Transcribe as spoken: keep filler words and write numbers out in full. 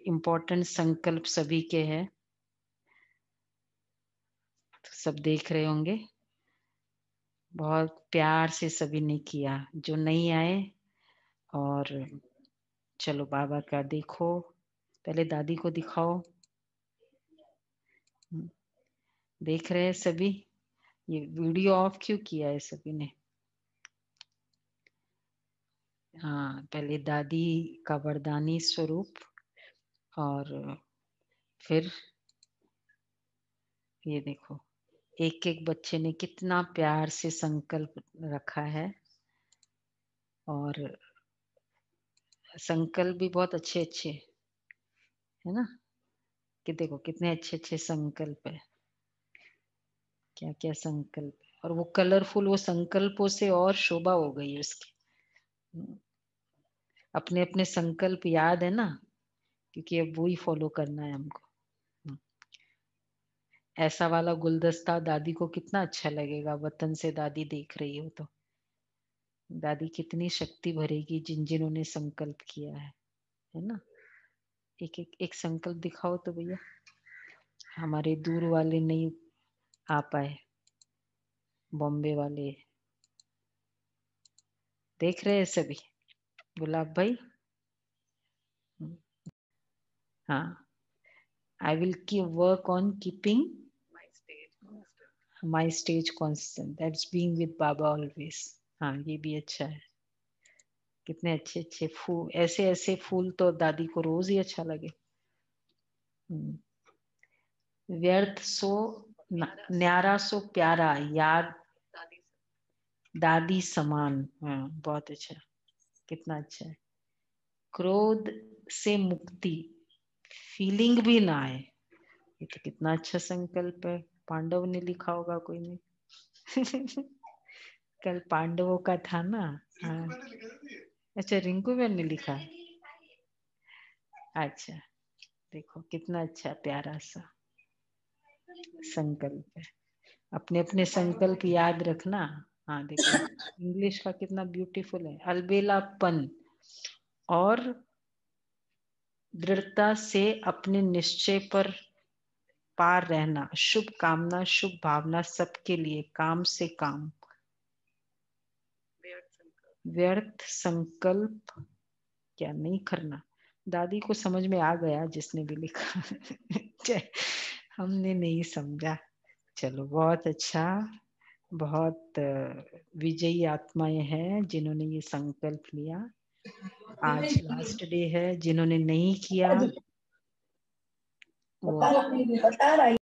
Important संकल्प सभी के हैं। तो सब देख रहे होंगे। बहुत प्यार से सभी ने किया। जो नहीं आए और चलो बाबा का देखो, पहले दादी को दिखाओ। देख रहे हैं सभी। ये वीडियो ऑफ क्यों किया है सभी ने? हाँ, पहले दादी का वरदानी स्वरूप और फिर ये देखो, एक एक बच्चे ने कितना प्यार से संकल्प रखा है और संकल्प भी बहुत अच्छे अच्छे है ना, कि देखो कितने अच्छे अच्छे संकल्प है, क्या क्या संकल्प है। और वो कलरफुल, वो संकल्पों से और शोभा हो गई उसकी। अपने अपने संकल्प याद है ना, क्योंकि अब वही फॉलो करना है हमको। ऐसा वाला गुलदस्ता दादी को कितना अच्छा लगेगा, वतन से दादी देख रही हो तो। दादी कितनी शक्ति भरेगी जिन जिन्होंने संकल्प किया है है ना। एक एक एक संकल्प दिखाओ तो भैया, हमारे दूर वाले नहीं आ पाए, बॉम्बे वाले देख रहे हैं सभी। गुलाब भाई, हाँ, I will keep work on keeping my stage constant, that's being with बाबा ऑलवेज। हाँ, ये भी अच्छा है। कितने अच्छे अच्छे फूल, ऐसे ऐसे फूल तो दादी को रोज ही अच्छा लगे। व्यर्थ सो न्यारा सो प्यारा, याद दादी समान। हाँ, बहुत अच्छा, कितना अच्छा है। क्रोध से मुक्ति, फीलिंग भी ना आए, ये तो कितना अच्छा संकल्प है। पांडव ने लिखा होगा कोई ने कल पांडवों का था ना। हाँ, अच्छा, रिंकू बहन ने लिखा। अच्छा, देखो कितना अच्छा प्यारा सा संकल्प है। अपने अपने संकल्प याद रखना। हाँ देखो, इंग्लिश का कितना ब्यूटीफुल है। अलबेलापन और दृढ़ता से अपने निश्चय पर पार रहना, शुभ कामना शुभ भावना सबके लिए, काम से काम, व्यर्थ संकल्प क्या नहीं करना। दादी को समझ में आ गया जिसने भी लिखा हमने नहीं समझा। चलो बहुत अच्छा, बहुत विजयी आत्माएं हैं जिन्होंने ये संकल्प लिया। आज लास्ट डे है, जिन्होंने नहीं किया वो